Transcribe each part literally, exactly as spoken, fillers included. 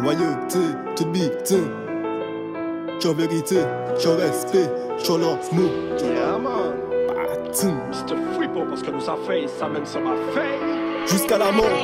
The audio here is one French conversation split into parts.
loyauté, toute bite. J'en vérité, j'en respect, j'en l'amour. Yeah, man. Patin. C'était fripo parce que nous ça fait, ça même ça m'a fait. Jusqu'à la mort.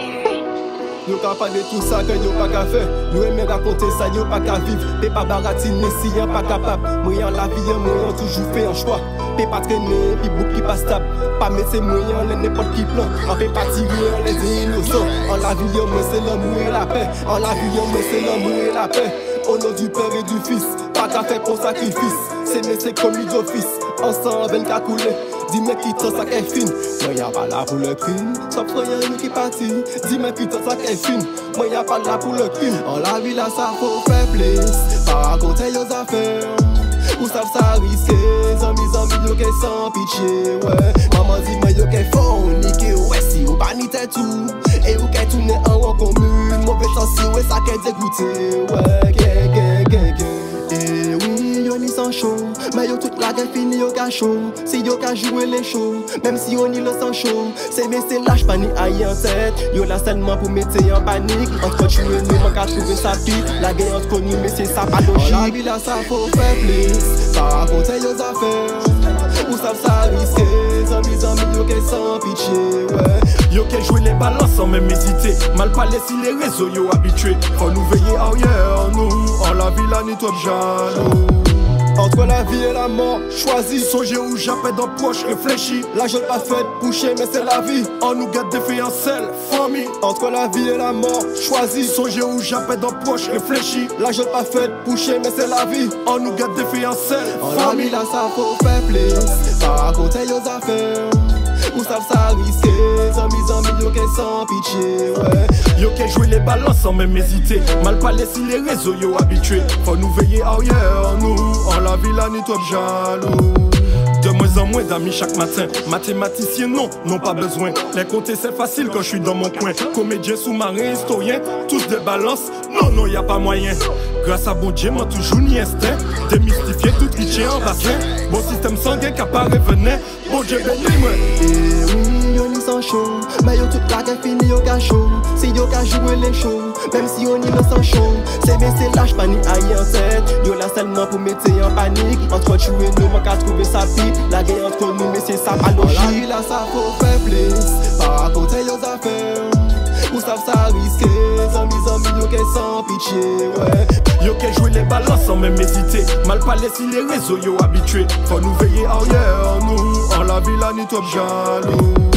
Yo ka parle de tout ça que yo pas qu'à faire. Yo aime raconter ça, yo pas qu'à vivre. Pe pas baratiner si yon pas capable. Moi en la vie, moi toujours fait un choix. Pe pas traîner, puis bouc qui pas stable. Pas mettre ses moyens, les n'importe qui plan. En fait pas tirer, les innocents. En la vie, moi c'est l'amour et la paix. En la vie, moi c'est l'amour et la paix. Au nom du Père et du Fils, pas qu'à faire pour sacrifice. C'est mais c'est comme d'office. Ensemble, ben qu'à couler. Dis-moi qui t'en ça qu'est fine. Moi y'a pas là pour le crime. Sauf rien nous qui partit. Dis-moi qui t'en ça qu'est fine. Moi y'a pas là pour le crime. En la vie là ça faut faire plus. Pas raconter aux affaires. Ou savent ça risquer. Amis amis yo qu'est sans pitié. Ouais. Maman dit moi yo qu'est fort. Niqué ouais si ou pas ni tête tout. Et ou qu'est tourné en rang commune. Mauvais chance ouais ça qu'est dégoûté. Ouais. Gay gay gay gay. Et oui yo ni sans chaud. Mais yo toute la guerre fini yo ka chaud. Si yo ka jouer les shows. Même si on y le sans chaud. C'est mais c'est lâche pas ni aïe en tête. Yo là seulement pour mettre en panique. Entre tu et nous man ka trouver sa pique. La guerre entre nous mais c'est ça pas logique. En la vie là ça faut faire plus. Pas raconter yo affaires. Ou savent ça risquer. Amis amis yo qu'est sans pitié. Ouais. Yo qu'est jouer les balances sans même hésiter. Mal parler si les réseaux yo habitués. Faut nous veiller ailleurs nous. En la vie là ni toi jaloux. Entre la vie et la mort, choisis. Songer où j'appelle dans poche, réfléchis. La jeune pas faite boucher, mais c'est la vie. On nous garde des fiancelles, famille. Entre la vie et la mort, choisis. Songer où j'appelle dans poche, réfléchis. La jeune pas faite boucher, mais c'est la vie. On nous garde des fiancelles, famille. Là ça faut faire plus. Pas raconter aux affaires. Ou savent ça risquer. Amis amis yo qu'est sans pitié. Ouais. Yo qu'est jouer les balances sans même hésiter. Mal parler si les réseaux yo habitués. Faut nous veiller ailleurs nous. En la vie là ni toi jaloux. De moins en moins d'amis chaque matin. Mathématiciens non, n'ont pas besoin. Les compter c'est facile quand je suis dans mon coin. Comédien, sous-marin, historien, tous des balances. Non, non, y a pas moyen. Grâce à bon Dieu, moi toujours ni instinct. Démystifier tout qui tient en bassin. Bon système sanguin qui apparaît venait. Bon Dieu béni moi. Et oui, yo ni sans chaud. Mais yo toute la guerre fini yo ka chaud. Si yo ka jouer les shows. Même si on y le sans chaud. C'est mais c'est lâche pas ni aïe en tête. Yo là seulement pour mettre en panique. Entre tu et nous, man ka trouver sa pique. La guerre entre nous, mais c'est ça pas logique. En la vie là ça faut faire plus. Pas raconter aux affaires. Ou savent ça risquer. Amis amis yo qu'est sans pitié. Ouais. Yo qu'est jouer les balances sans même hésiter. Mal parler si les réseaux yo habitués. Faut nous veiller ailleurs nous. En la vie là ni toi jaloux.